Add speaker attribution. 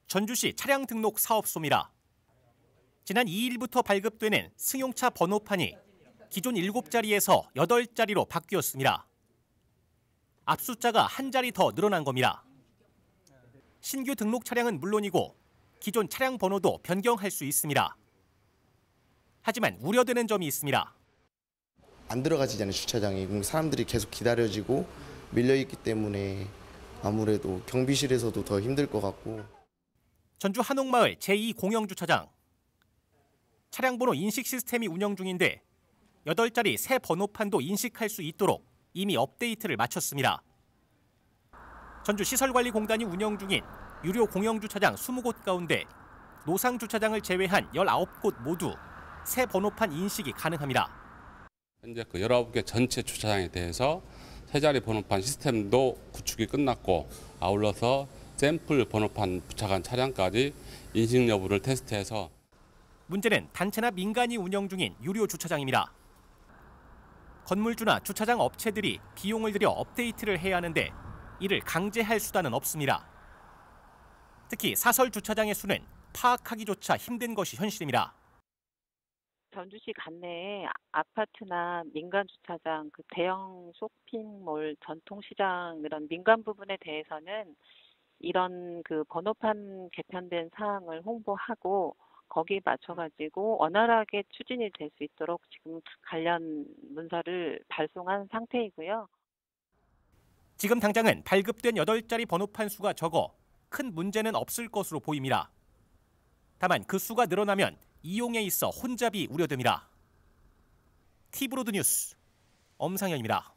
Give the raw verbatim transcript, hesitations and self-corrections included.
Speaker 1: 전주시 차량 등록 사업소입니다. 지난 이 일부터 발급되는 승용차 번호판이 기존 일곱 자리에서 여덟 자리로 바뀌었습니다. 앞숫자가 한 자리 더 늘어난 겁니다. 신규 등록 차량은 물론이고 기존 차량 번호도 변경할 수 있습니다. 하지만 우려되는 점이 있습니다.
Speaker 2: 안 들어가지잖아요, 주차장이. 사람들이 계속 기다려지고 밀려있기 때문에 아무래도 경비실에서도 더 힘들 것 같고.
Speaker 1: 전주 한옥마을 제이 공영주차장. 차량 번호 인식 시스템이 운영 중인데 여덟 자리 새 번호판도 인식할 수 있도록 이미 업데이트를 마쳤습니다. 전주시설관리공단이 운영 중인 유료 공영주차장 이십 곳 가운데 노상주차장을 제외한 열아홉 곳 모두 새 번호판 인식이 가능합니다.
Speaker 3: 현재 그 열아홉 개 전체 주차장에 대해서 세 자리 번호판 시스템도 구축이 끝났고 아울러서 샘플 번호판 부착한 차량까지 인식 여부를 테스트해서
Speaker 1: 문제는 단체나 민간이 운영 중인 유료 주차장입니다. 건물주나 주차장 업체들이 비용을 들여 업데이트를 해야 하는데 이를 강제할 수단은 없습니다. 특히 사설 주차장의 수는 파악하기조차 힘든 것이 현실입니다.
Speaker 4: 전주시 관내에 아파트나 민간 주차장, 그 대형 쇼핑몰, 전통시장 이런 민간 부분에 대해서는 이런 그 번호판 개편된 사항을 홍보하고 거기에 맞춰가지고 원활하게 추진이 될 수 있도록 지금 관련 문서를 발송한 상태이고요.
Speaker 1: 지금 당장은 발급된 여덟 자리 번호판 수가 적어 큰 문제는 없을 것으로 보입니다. 다만 그 수가 늘어나면 이용에 있어 혼잡이 우려됩니다. 티브로드 뉴스 엄상현입니다.